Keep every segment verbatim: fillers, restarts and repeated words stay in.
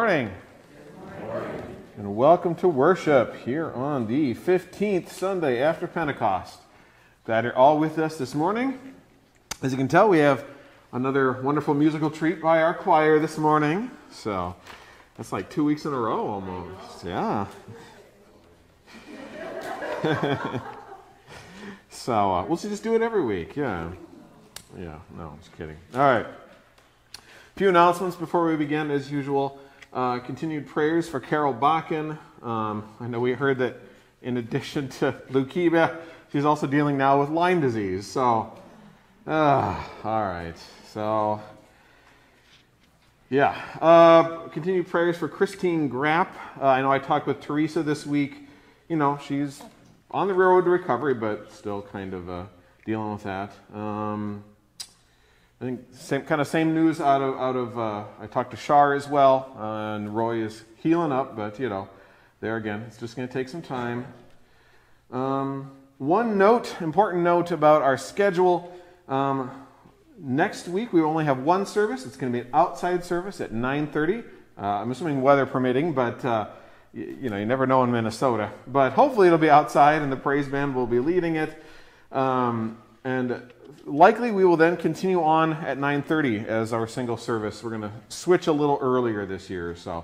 morning. Good morning. And welcome to worship here on the fifteenth Sunday after Pentecost. Glad you're all with us this morning. As you can tell, we have another wonderful musical treat by our choir this morning. So that's like two weeks in a row almost. Yeah. so uh, we'll just do it every week. Yeah. Yeah. No, I'm just kidding. All right. A few announcements before we begin, as usual. Uh, continued prayers for Carol Bakken. Um, I know we heard that in addition to leukemia, she's also dealing now with Lyme disease. So, uh, all right. So, yeah. Uh, continued prayers for Christine Grapp. Uh, I know I talked with Teresa this week. You know, she's on the road to recovery, but still kind of uh, dealing with that. Um, I think same kind of same news out of out of uh, I talked to Shar as well, uh, and Roy is healing up, but you know, there again, it's just going to take some time. Um, one note, important note about our schedule. Um, next week we only have one service. It's going to be an outside service at nine thirty. Uh, I'm assuming weather permitting, but uh, you, you know, you never know in Minnesota. But hopefully it'll be outside, and the praise band will be leading it. Um, and Likely we will then continue on at nine thirty as our single service. We're going to switch a little earlier this year. So.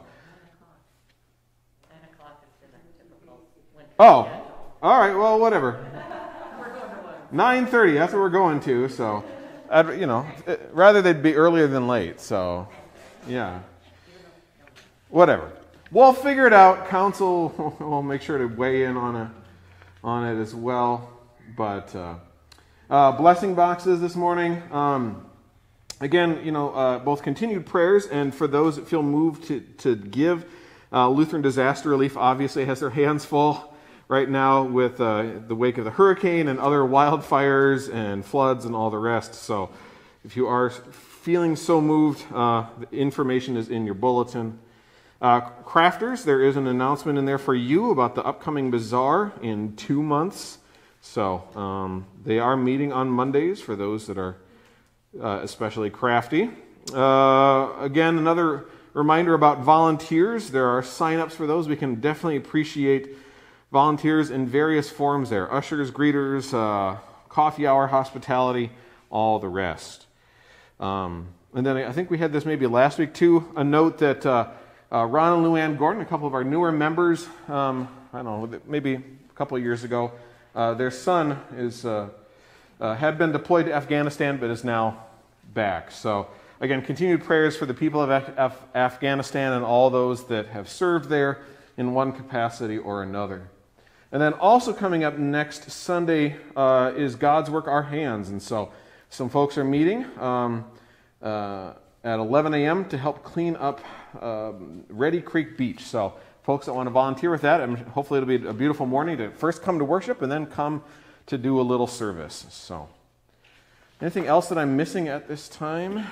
nine o'clock is the typical winter Oh, schedule. All right. Well, whatever. We're going to one. nine thirty. That's what we're going to. So, I'd, you know, it, rather they'd be earlier than late. So, yeah. Whatever. We'll figure it out. Council will make sure to weigh in on a on it as well. But. Uh, Uh, blessing boxes this morning. Um, again, you know, uh, both continued prayers and for those that feel moved to, to give. Uh, Lutheran Disaster Relief obviously has their hands full right now with uh, the wake of the hurricane and other wildfires and floods and all the rest. So if you are feeling so moved, uh, the information is in your bulletin. Uh, crafters, there is an announcement in there for you about the upcoming bazaar in two months. So um, they are meeting on Mondays for those that are uh, especially crafty. Uh, again, another reminder about volunteers. There are sign-ups for those. We can definitely appreciate volunteers in various forms there. Ushers, greeters, uh, coffee hour, hospitality, all the rest. Um, and then I think we had this maybe last week too, a note that uh, uh, Ron and Luann Gordon, a couple of our newer members, um, I don't know, maybe a couple of years ago, Uh, their son is uh, uh, had been deployed to Afghanistan, but is now back. So, again, continued prayers for the people of Af- Af- Afghanistan and all those that have served there in one capacity or another. And then also coming up next Sunday uh, is God's Work Our Hands. And so some folks are meeting um, uh, at eleven a.m. to help clean up um, Ready Creek Beach. So folks that want to volunteer with that, and hopefully it'll be a beautiful morning to first come to worship and then come to do a little service. So, anything else that I'm missing at this time?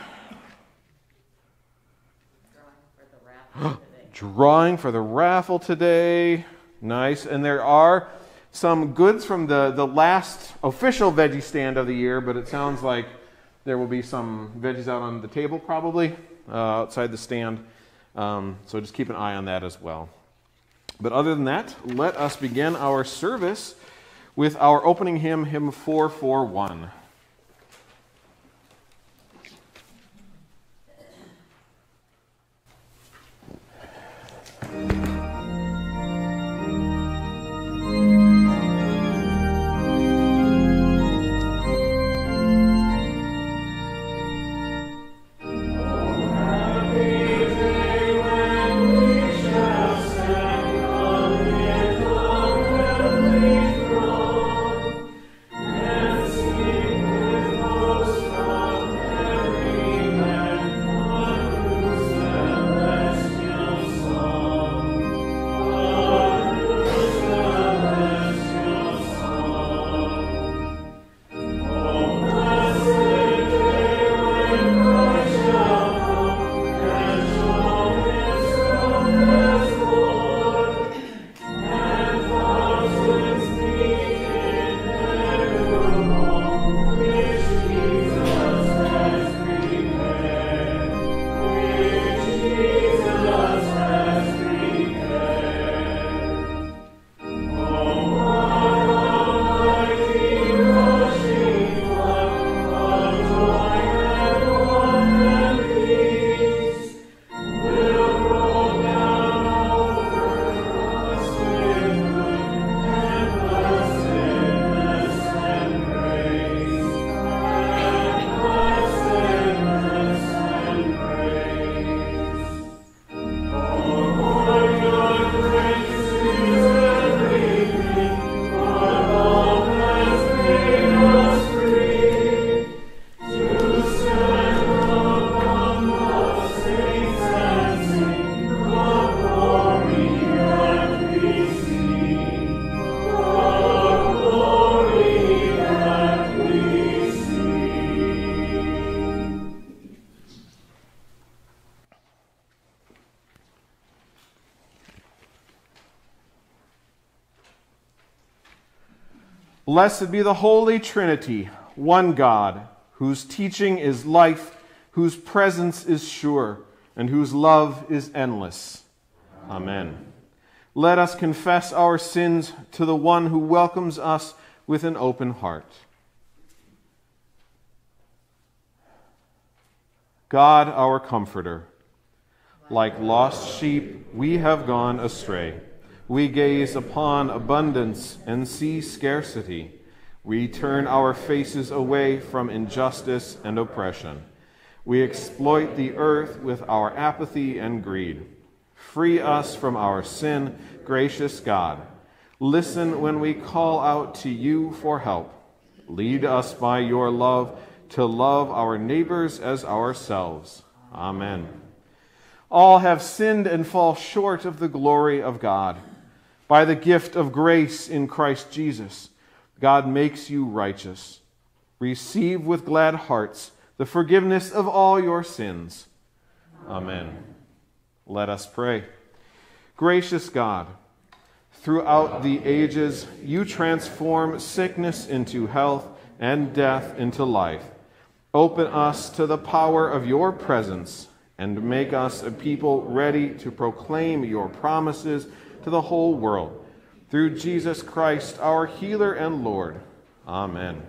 Drawing for the raffle today. Drawing for the raffle today. Nice. And there are some goods from the, the last official veggie stand of the year, but it sounds like there will be some veggies out on the table probably, uh, outside the stand. Um, so just keep an eye on that as well. But other than that, let us begin our service with our opening hymn, hymn four forty-one. Sing Blessed be the Holy Trinity, one God, whose teaching is life, whose presence is sure, and whose love is endless. Amen. Let us confess our sins to the one who welcomes us with an open heart. God, our Comforter, like lost sheep, we have gone astray. We gaze upon abundance and see scarcity. We turn our faces away from injustice and oppression. We exploit the earth with our apathy and greed. Free us from our sin, gracious God. Listen when we call out to you for help. Lead us by your love to love our neighbors as ourselves. Amen. All have sinned and fall short of the glory of God. By the gift of grace in Christ Jesus, God makes you righteous. Receive with glad hearts the forgiveness of all your sins. Amen. Let us pray. Gracious God, throughout the ages, you transform sickness into health and death into life. Open us to the power of your presence and make us a people ready to proclaim your promises to the whole world. Through Jesus Christ, our healer and Lord. Amen.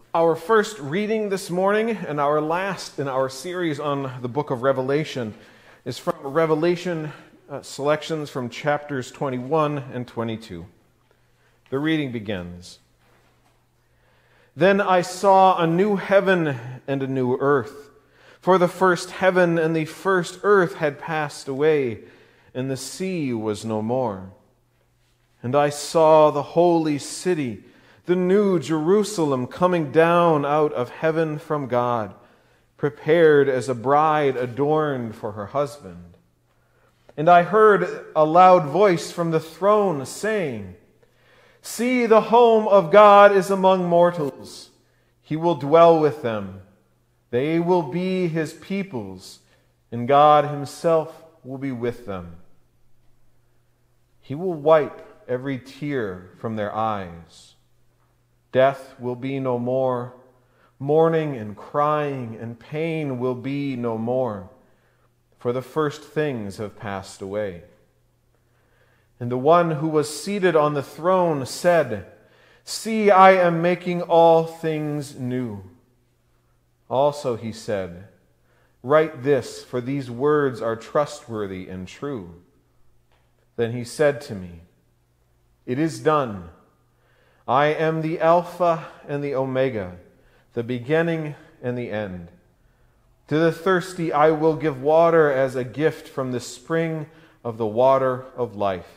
Our first reading this morning and our last in our series on the book of Revelation is from Revelation uh, selections from chapters twenty-one and twenty-two. The reading begins. Then I saw a new heaven and a new earth, for the first heaven and the first earth had passed away, and the sea was no more. And I saw the holy city, the new Jerusalem, coming down out of heaven from God, prepared as a bride adorned for her husband. And I heard a loud voice from the throne saying, "See, the home of God is among mortals. He will dwell with them. They will be his peoples, and God himself will be with them. He will wipe every tear from their eyes. Death will be no more. Mourning and crying and pain will be no more, for the first things have passed away." And the one who was seated on the throne said, "See, I am making all things new." Also he said, "Write this, for these words are trustworthy and true." Then he said to me, "It is done. I am the Alpha and the Omega, the beginning and the end. To the thirsty I will give water as a gift from the spring of the water of life."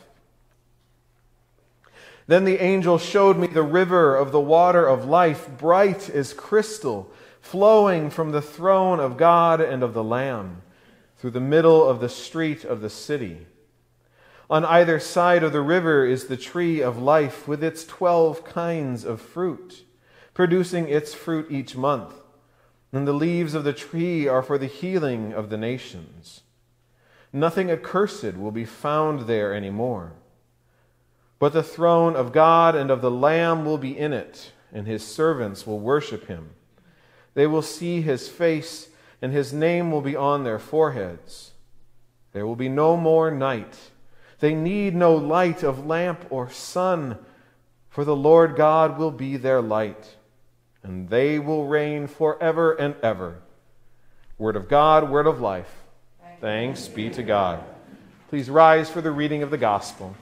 Then the angel showed me the river of the water of life, bright as crystal, flowing from the throne of God and of the Lamb, through the middle of the street of the city. On either side of the river is the tree of life with its twelve kinds of fruit, producing its fruit each month. And the leaves of the tree are for the healing of the nations. Nothing accursed will be found there anymore. But the throne of God and of the Lamb will be in it, and his servants will worship him. They will see his face, and his name will be on their foreheads. There will be no more night. They need no light of lamp or sun, for the Lord God will be their light, and they will reign forever and ever. Word of God, word of life. Thanks be to God. Please rise for the reading of the gospel.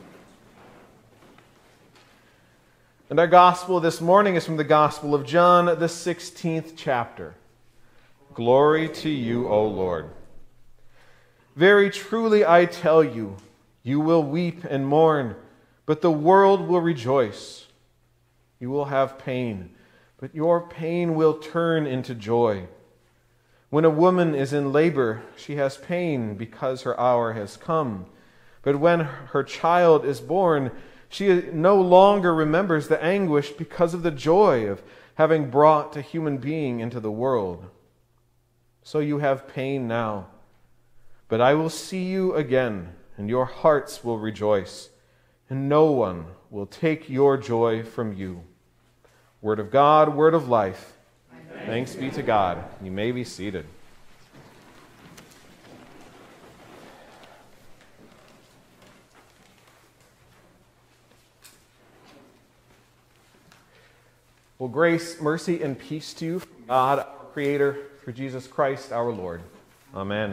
And our gospel this morning is from the Gospel of John, the sixteenth chapter. Glory to you, O Lord. Very truly I tell you, you will weep and mourn, but the world will rejoice. You will have pain, but your pain will turn into joy. When a woman is in labor, she has pain because her hour has come. But when her child is born, she no longer remembers the anguish because of the joy of having brought a human being into the world. So you have pain now, but I will see you again, and your hearts will rejoice, and no one will take your joy from you. Word of God, word of life. Thanks be to God. You may be seated. Well, grace, mercy, and peace to you from God, our Creator, through Jesus Christ, our Lord. Amen.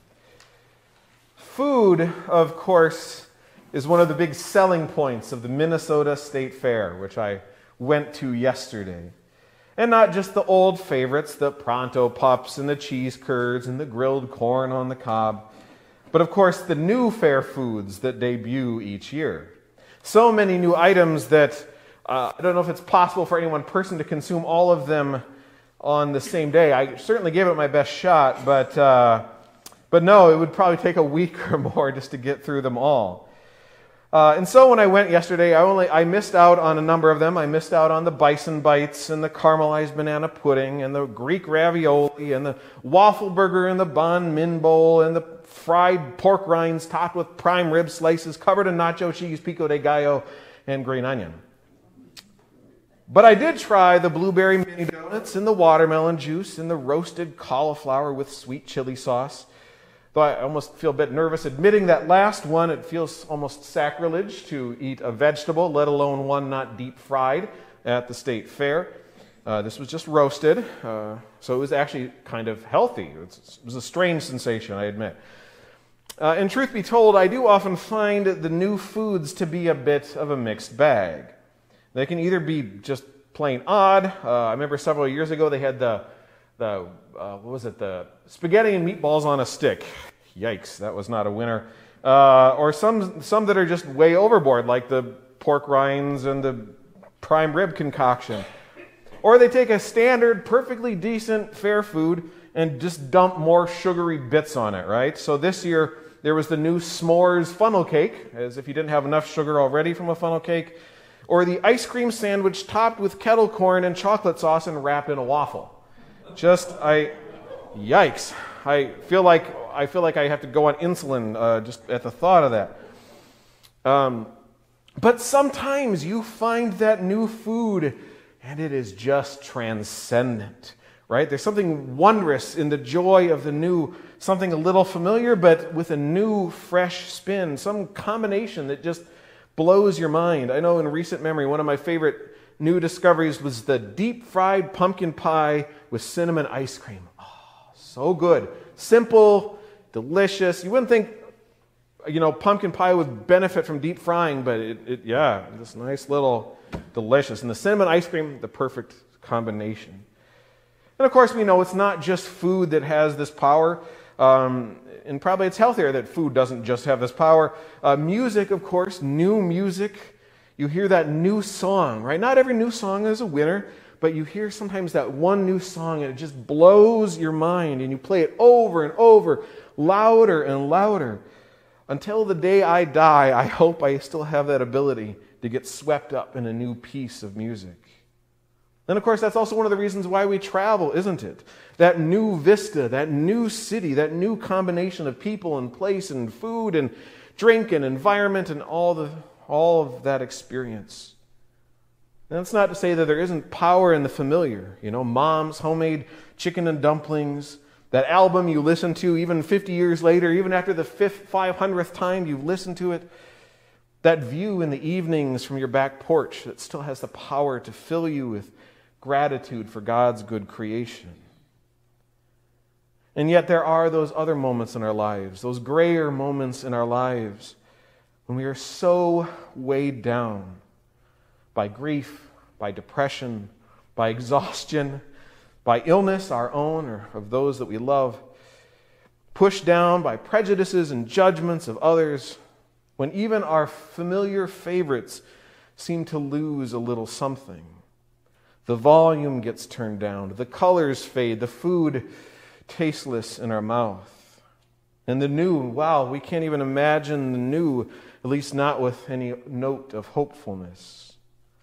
Food, of course, is one of the big selling points of the Minnesota State Fair, which I went to yesterday. And not just the old favorites, the Pronto Pups and the cheese curds and the grilled corn on the cob, but of course the new fair foods that debut each year. So many new items that Uh, I don't know if it's possible for any one person to consume all of them on the same day. I certainly gave it my best shot, but uh, but no, it would probably take a week or more just to get through them all. Uh, and so when I went yesterday, I only I missed out on a number of them. I missed out on the bison bites and the caramelized banana pudding and the Greek ravioli and the waffle burger and the banh mi bowl and the fried pork rinds topped with prime rib slices covered in nacho cheese, pico de gallo, and green onion. But I did try the blueberry mini donuts and the watermelon juice and the roasted cauliflower with sweet chili sauce. Though I almost feel a bit nervous admitting that last one, it feels almost sacrilege to eat a vegetable, let alone one not deep fried, at the state fair. Uh, this was just roasted, uh, so it was actually kind of healthy. It was, it was a strange sensation, I admit. Uh, and truth be told, I do often find the new foods to be a bit of a mixed bag. They can either be just plain odd. Uh, I remember several years ago they had the, the uh, what was it, the spaghetti and meatballs on a stick. Yikes, that was not a winner. Uh, or some some that are just way overboard, like the pork rinds and the prime rib concoction. Or they take a standard, perfectly decent, fair food and just dump more sugary bits on it, right? So this year, there was the new s'mores funnel cake, as if you didn't have enough sugar already from a funnel cake, or the ice cream sandwich topped with kettle corn and chocolate sauce and wrapped in a waffle. Just, I, yikes. I feel like I feel like I have to go on insulin uh, just at the thought of that. Um, but sometimes you find that new food, and it is just transcendent, right? There's something wondrous in the joy of the new, something a little familiar, but with a new, fresh spin, some combination that just blows your mind. I know in recent memory, one of my favorite new discoveries was the deep-fried pumpkin pie with cinnamon ice cream. Oh, so good. Simple, delicious. You wouldn't think, you know, pumpkin pie would benefit from deep frying, but it, it yeah, this nice little delicious. And the cinnamon ice cream, the perfect combination. And of course, we know it's not just food that has this power. Um, and probably it's healthier that food doesn't just have this power. Uh, music, of course, new music. You hear that new song, right? Not every new song is a winner, but you hear sometimes that one new song and it just blows your mind, and you play it over and over, louder and louder. Until the day I die, I hope I still have that ability to get swept up in a new piece of music. And of course, that's also one of the reasons why we travel, isn't it? That new vista, that new city, that new combination of people and place and food and drink and environment and all the all of that experience. And that's not to say that there isn't power in the familiar. You know, Mom's homemade chicken and dumplings, that album you listen to even fifty years later, even after the fifth, five hundredth time you've listened to it, that view in the evenings from your back porch that still has the power to fill you with gratitude for God's good creation. And yet there are those other moments in our lives, those grayer moments in our lives, when we are so weighed down by grief, by depression, by exhaustion, by illness, our own or of those that we love, pushed down by prejudices and judgments of others, when even our familiar favorites seem to lose a little something. The volume gets turned down, the colors fade, the food tasteless in our mouth. And the new, wow, we can't even imagine the new, at least not with any note of hopefulness.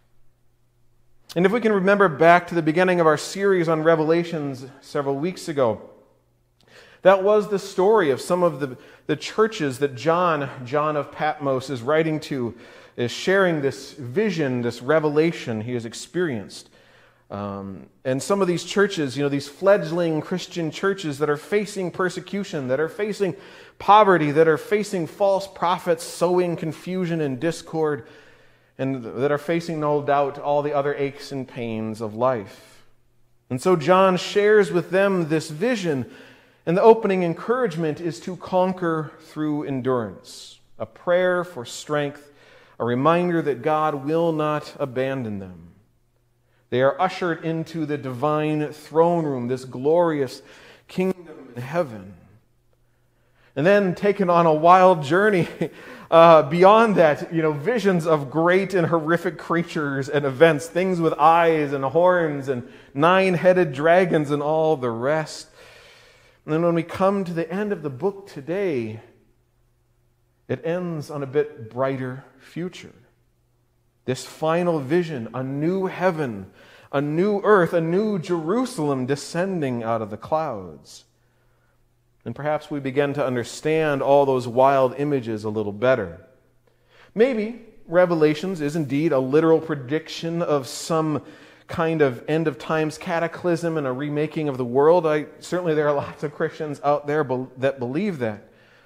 And if we can remember back to the beginning of our series on Revelations several weeks ago, that was the story of some of the, the churches that John, John of Patmos, is writing to, is sharing this vision, this revelation he has experienced. Um, and some of these churches, you know, these fledgling Christian churches that are facing persecution, that are facing poverty, that are facing false prophets sowing confusion and discord, and that are facing, no doubt, all the other aches and pains of life. And so John shares with them this vision, and the opening encouragement is to conquer through endurance, a prayer for strength, a reminder that God will not abandon them. They are ushered into the divine throne room, this glorious kingdom in heaven. And then taken on a wild journey uh, beyond that, you know, visions of great and horrific creatures and events, things with eyes and horns and nine-headed dragons and all the rest. And then when we come to the end of the book today, it ends on a bit brighter future. This final vision, a new heaven, a new earth, a new Jerusalem descending out of the clouds. And perhaps we begin to understand all those wild images a little better. Maybe Revelations is indeed a literal prediction of some kind of end of times cataclysm and a remaking of the world. I certainly there are lots of Christians out there be, that believe that.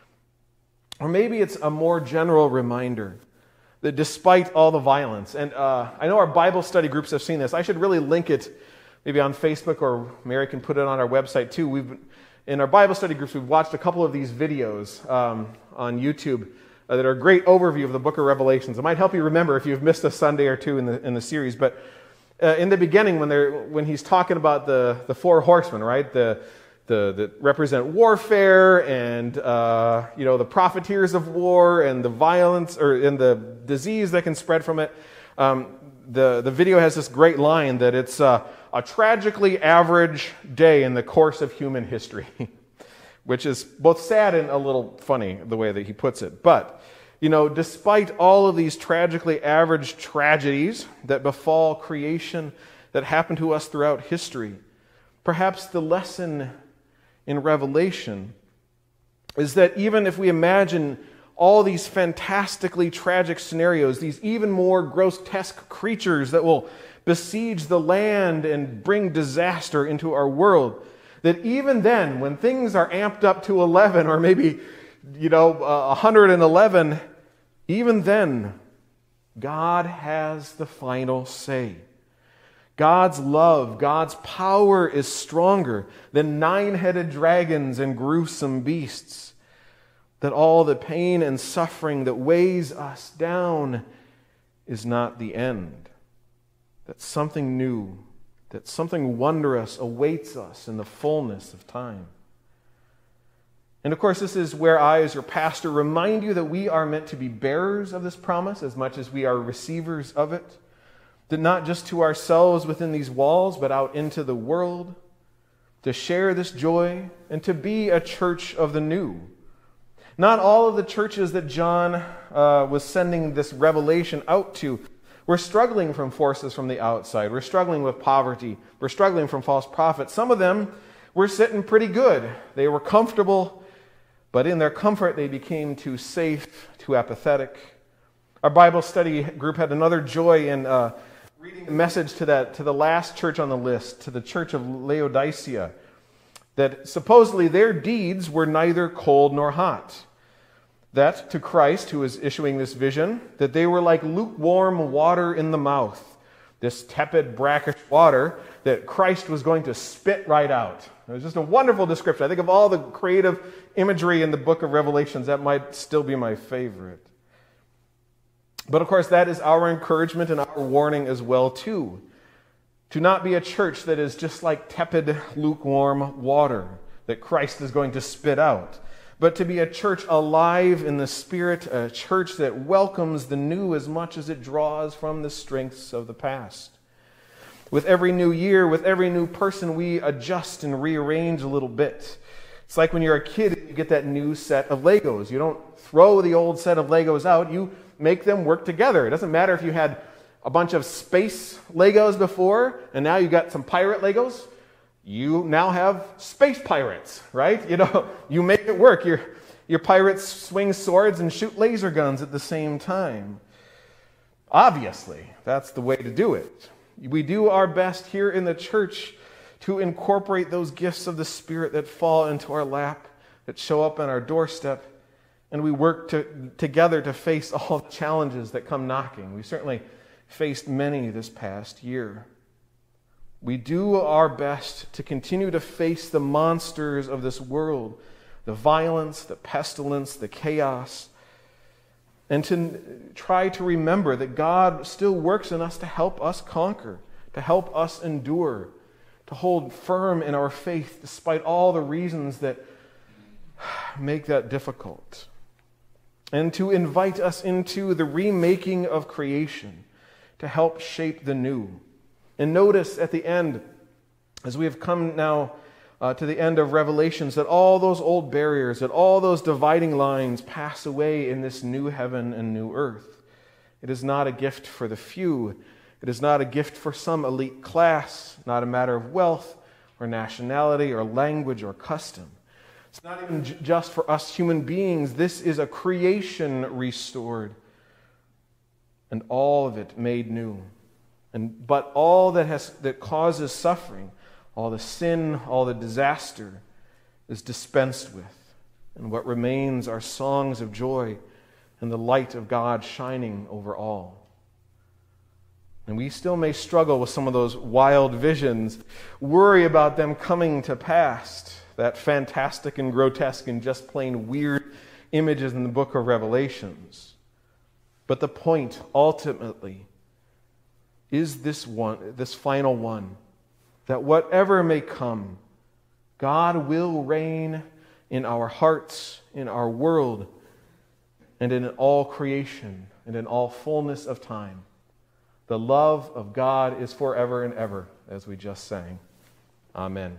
Or maybe it's a more general reminder that despite all the violence, and uh, I know our Bible study groups have seen this, I should really link it maybe on Facebook, or Mary can put it on our website too. We've in our Bible study groups, we've watched a couple of these videos um, on YouTube uh, that are a great overview of the book of Revelations. It might help you remember if you've missed a Sunday or two in the in the series. But uh, in the beginning, when they're when he's talking about the the four horsemen, right, the the that represent warfare and uh, you know the profiteers of war and the violence or and the disease that can spread from it. Um, the the video has this great line that it's uh, a tragically average day in the course of human history, which is both sad and a little funny the way that he puts it. But you know, despite all of these tragically average tragedies that befall creation, that happen to us throughout history, perhaps the lesson in Revelation is that even if we imagine all these fantastically tragic scenarios, these even more grotesque creatures that will besiege the land and bring disaster into our world, that even then, when things are amped up to eleven, or maybe, you know, uh, one hundred eleven, even then, God has the final say. God's love, God's power is stronger than nine-headed dragons and gruesome beasts. That all the pain and suffering that weighs us down is not the end. That something new, that something wondrous awaits us in the fullness of time. And of course, this is where I, as your pastor, remind you that we are meant to be bearers of this promise as much as we are receivers of it. That not just to ourselves within these walls, but out into the world, to share this joy and to be a church of the new. Not all of the churches that John uh, was sending this revelation out to were struggling from forces from the outside. We're struggling with poverty. We're struggling from false prophets. Some of them were sitting pretty good. They were comfortable, but in their comfort they became too safe, too apathetic. Our Bible study group had another joy in uh, reading the message to that to the last church on the list, to the church of Laodicea, that supposedly their deeds were neither cold nor hot. That to Christ, who was issuing this vision, that they were like lukewarm water in the mouth, this tepid, brackish water that Christ was going to spit right out. It was just a wonderful description. I think of all the creative imagery in the book of Revelations, that might still be my favorite. But of course, that is our encouragement and our warning as well, too. To not be a church that is just like tepid, lukewarm water that Christ is going to spit out, but to be a church alive in the Spirit, a church that welcomes the new as much as it draws from the strengths of the past. With every new year, with every new person, we adjust and rearrange a little bit. It's like when you're a kid and you get that new set of Legos. You don't throw the old set of Legos out, you make them work together. It doesn't matter if you had a bunch of space Legos before, and now you got some pirate Legos. You now have space pirates, right? You know, you make it work. Your, your pirates swing swords and shoot laser guns at the same time. Obviously, that's the way to do it. We do our best here in the church to incorporate those gifts of the Spirit that fall into our lap, that show up on our doorstep, and we work to, together to face all the challenges that come knocking. We certainly faced many this past year. We do our best to continue to face the monsters of this world, the violence, the pestilence, the chaos, and to try to remember that God still works in us to help us conquer, to help us endure, to hold firm in our faith despite all the reasons that make that difficult, and to invite us into the remaking of creation, to help shape the new. And notice at the end, as we have come now uh, to the end of Revelations, that all those old barriers, that all those dividing lines pass away in this new heaven and new earth. It is not a gift for the few. It is not a gift for some elite class, not a matter of wealth or nationality or language or custom. It's not even j- just for us human beings. This is a creation restored, and all of it made new. And but all that has that causes suffering, all the sin, all the disaster, is dispensed with. And what remains are songs of joy and the light of God shining over all. And we still may struggle with some of those wild visions, worry about them coming to pass, that fantastic and grotesque and just plain weird images in the book of Revelations. But the point, ultimately, is this one, this final one, that whatever may come, God will reign in our hearts, in our world, and in all creation, and in all fullness of time. The love of God is forever and ever, as we just sang. Amen.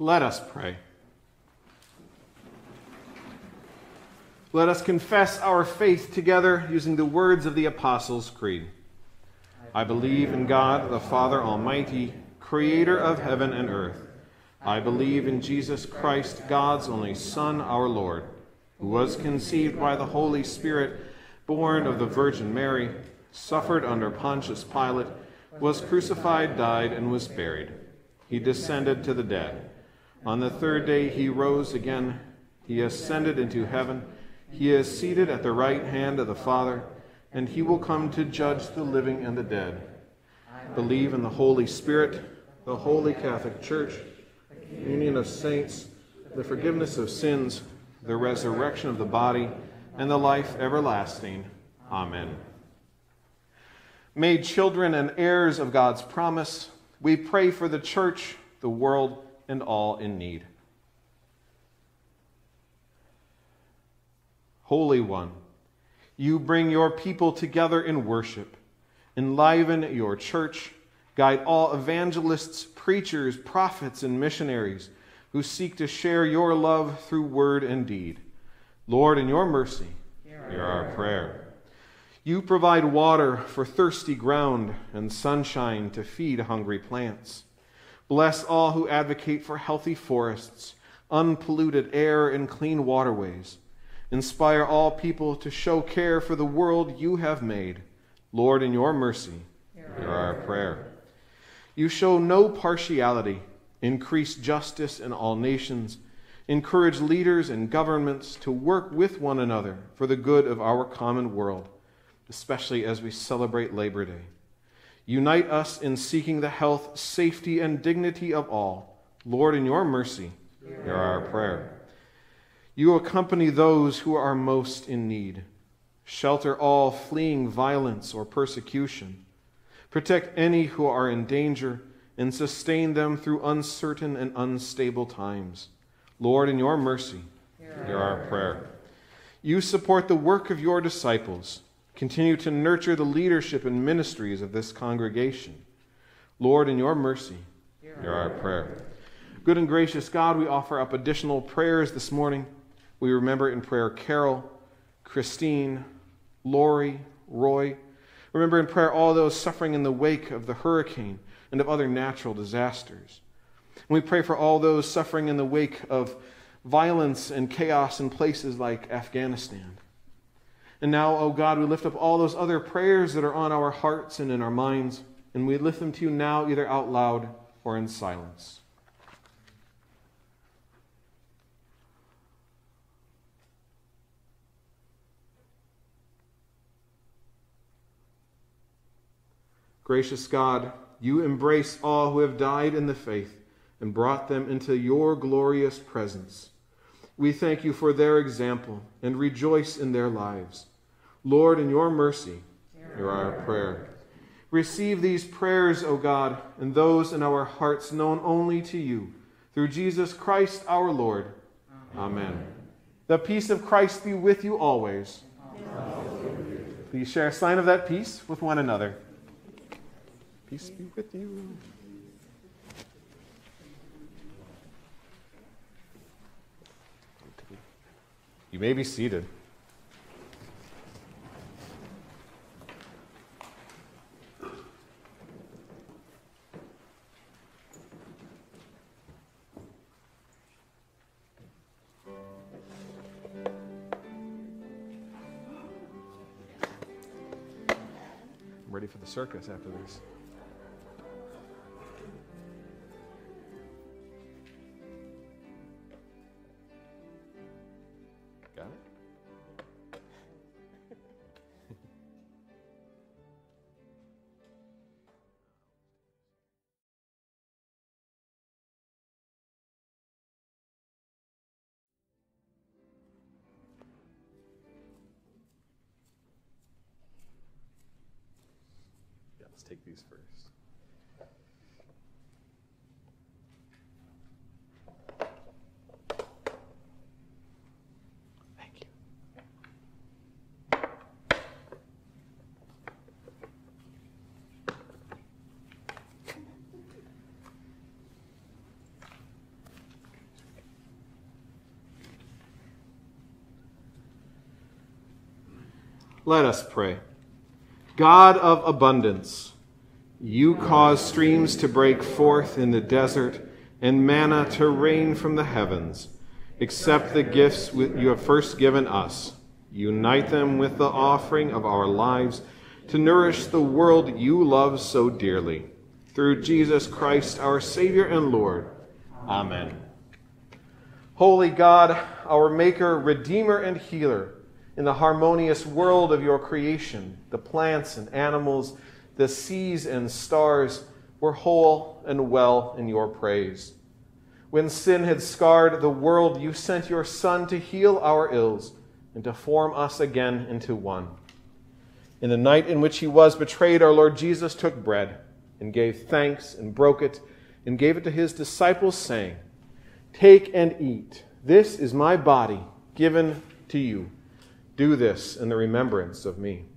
Let us pray. Let us confess our faith together using the words of the Apostles' Creed. I believe in God, the Father Almighty, creator of heaven and earth. I believe in Jesus Christ, God's only Son, our Lord, who was conceived by the Holy Spirit, born of the Virgin Mary, suffered under Pontius Pilate, was crucified, died, and was buried. He descended to the dead. On the third day he rose again. He ascended into heaven. He is seated at the right hand of the Father, and he will come to judge the living and the dead. Believe in the Holy Spirit, the Holy Catholic Church, the union of saints, the forgiveness of sins, the resurrection of the body, and the life everlasting. Amen. Made children and heirs of God's promise, we pray for the church, the world, and all in need. Holy One, you bring your people together in worship. Enliven your church. Guide all evangelists, preachers, prophets, and missionaries who seek to share your love through word and deed. Lord, in your mercy, hear our prayer. You provide water for thirsty ground and sunshine to feed hungry plants. Bless all who advocate for healthy forests, unpolluted air, and clean waterways. Inspire all people to show care for the world you have made. Lord, in your mercy, hear our prayer. You show no partiality. Increase justice in all nations. Encourage leaders and governments to work with one another for the good of our common world, especially as we celebrate Labor Day. Unite us in seeking the health, safety, and dignity of all. Lord, in your mercy, hear our prayer. You accompany those who are most in need. Shelter all fleeing violence or persecution. Protect any who are in danger and sustain them through uncertain and unstable times. Lord, in your mercy, hear our prayer. You support the work of your disciples. Continue to nurture the leadership and ministries of this congregation. Lord, in your mercy, hear our prayer. Good and gracious God, we offer up additional prayers this morning. We remember in prayer Carol, Christine, Lori, Roy. Remember in prayer all those suffering in the wake of the hurricane and of other natural disasters. And we pray for all those suffering in the wake of violence and chaos in places like Afghanistan. And now, oh God, we lift up all those other prayers that are on our hearts and in our minds, and we lift them to you now either out loud or in silence. Gracious God, you embrace all who have died in the faith and brought them into your glorious presence. We thank you for their example and rejoice in their lives. Lord, in your mercy, hear our prayer. Receive these prayers, O God, and those in our hearts known only to you, through Jesus Christ our Lord. Amen. Amen. The peace of Christ be with you always. Amen. Please share a sign of that peace with one another. Peace be with you. You may be seated. I'm ready for the circus after this. Got it? Yeah, let's take these first. Let us pray. God of abundance, you cause streams to break forth in the desert and manna to rain from the heavens. Accept the gifts you have first given us. Unite them with the offering of our lives to nourish the world you love so dearly. Through Jesus Christ, our Savior and Lord. Amen. Holy God, our Maker, Redeemer, and Healer, in the harmonious world of your creation, the plants and animals, the seas and stars were whole and well in your praise. When sin had scarred the world, you sent your Son to heal our ills and to form us again into one. In the night in which he was betrayed, our Lord Jesus took bread and gave thanks and broke it and gave it to his disciples, saying, "Take and eat. This is my body given to you. Do this in the remembrance of me."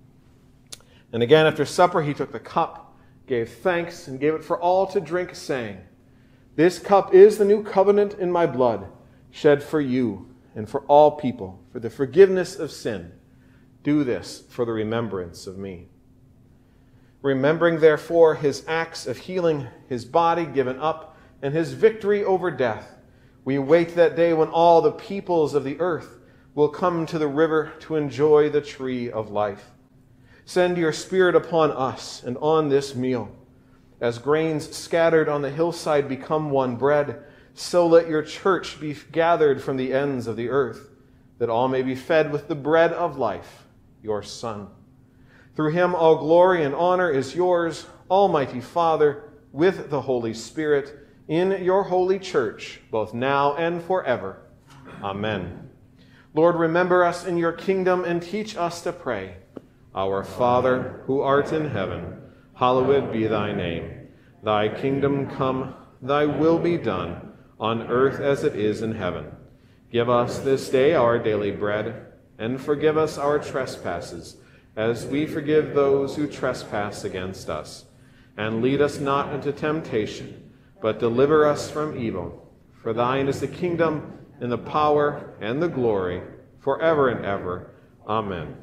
And again after supper he took the cup, gave thanks, and gave it for all to drink, saying, "This cup is the new covenant in my blood, shed for you and for all people, for the forgiveness of sin. Do this for the remembrance of me." Remembering, therefore, his acts of healing, his body given up, and his victory over death, we await that day when all the peoples of the earth will come to the river to enjoy the tree of life. Send your Spirit upon us and on this meal. As grains scattered on the hillside become one bread, so let your church be gathered from the ends of the earth, that all may be fed with the bread of life, your Son. Through him all glory and honor is yours, Almighty Father, with the Holy Spirit, in your holy church, both now and forever. Amen. Lord, remember us in your kingdom and teach us to pray. Our Father, who art in heaven, hallowed be thy name. Thy kingdom come, thy will be done, on earth as it is in heaven. Give us this day our daily bread, and forgive us our trespasses, as we forgive those who trespass against us. And lead us not into temptation, but deliver us from evil. For thine is the kingdom, and the power, and the glory, forever and ever. Amen.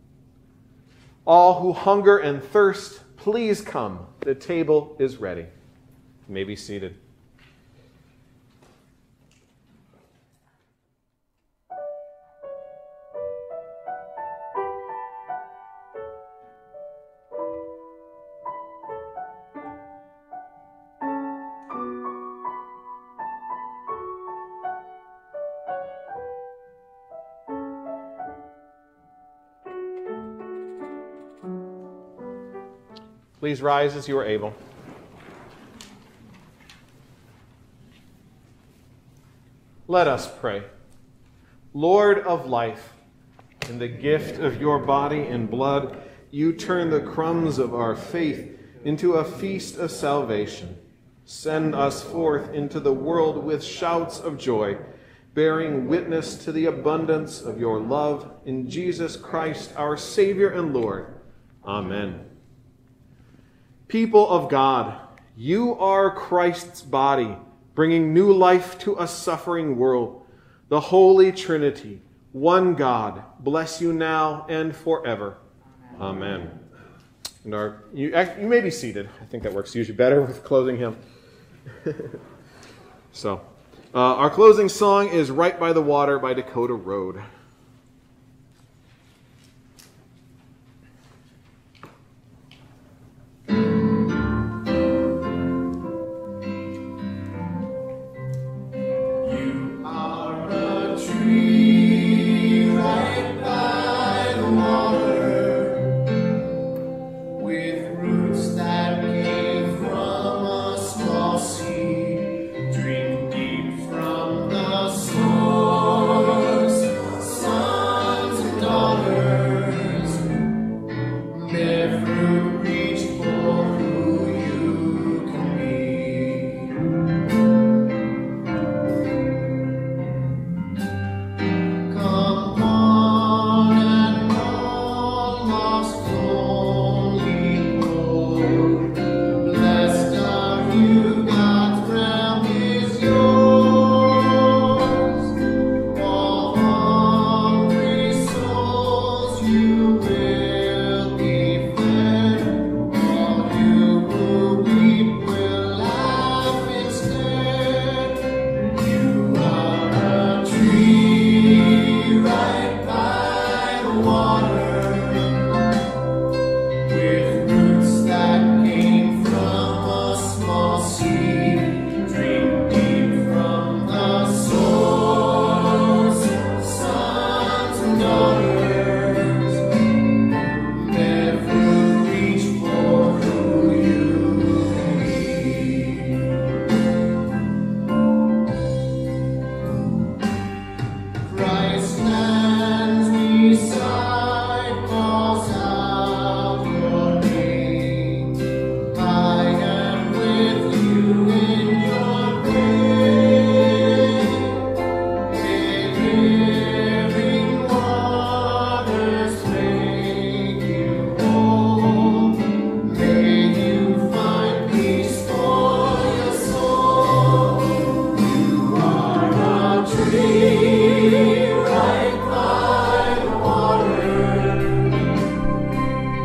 All who hunger and thirst, please come. The table is ready. You may be seated. Please rise as you are able. Let us pray. Lord of life, in the gift of your body and blood, you turn the crumbs of our faith into a feast of salvation. Send us forth into the world with shouts of joy, bearing witness to the abundance of your love in Jesus Christ, our Savior and Lord. Amen. People of God, you are Christ's body, bringing new life to a suffering world. The Holy Trinity, one God, bless you now and forever. Amen. Amen. And our, you, you may be seated. I think that works usually better with closing hymn. so, uh, our closing song is "Right by the Water" by Dakota Road. Drink deep from the source.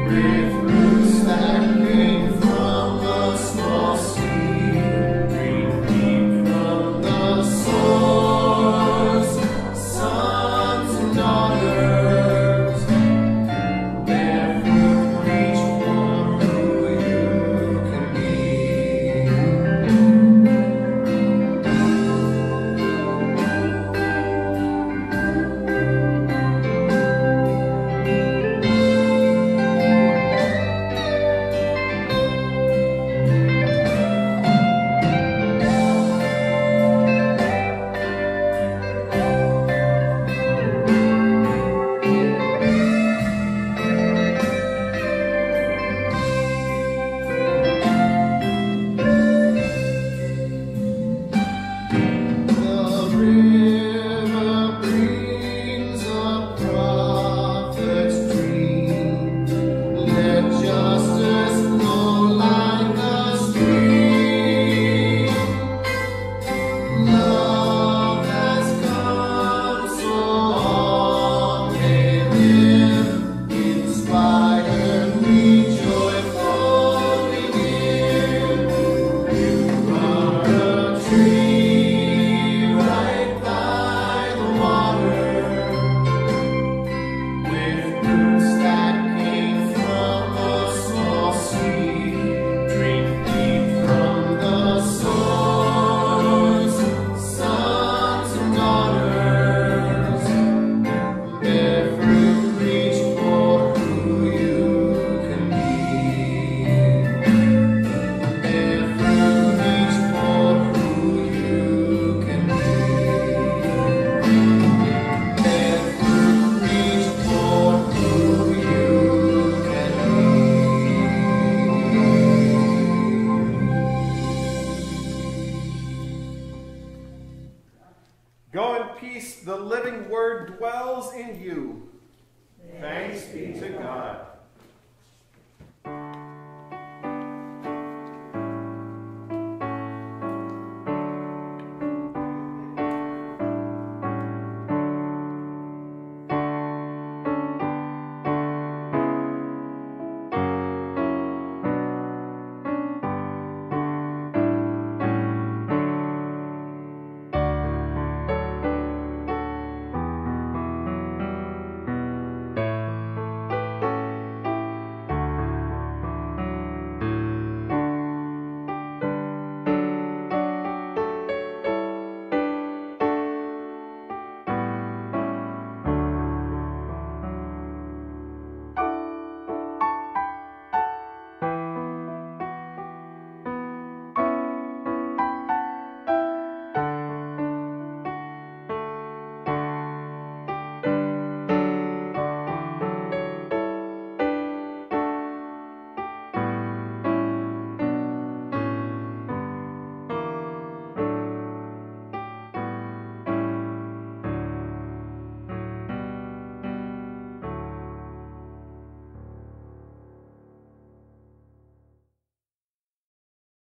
with